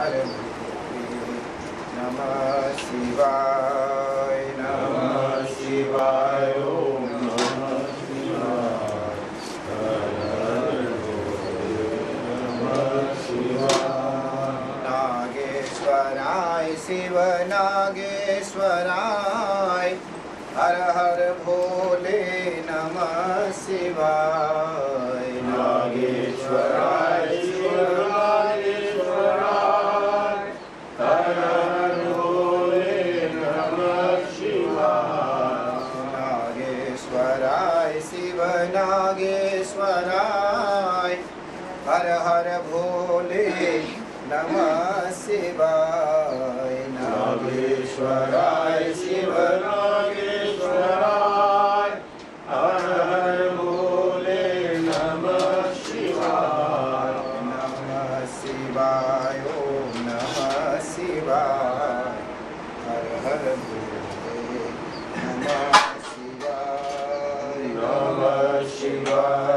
हर भोले नमः शिवाय नमः शिवाय ओम नमः शिवाय हर हर भोले नमः शिवाय नागेश्वराय शिव नागेश्वराय हर हर भोले नमः शिवाय नागेश्वराय शिव नागेश्वराय हर हर भोले नमः शिवाय नागेश्वराय शिव नागेश्वराय हर हर भोले नमः शिवाय नागेश्वराय शिव नागेश्वराय हर हर भोले नमः शिवाय नमः शिवाय ओम नमः शिवाय हर हर भोले नमः शिवाय नमः शिवाय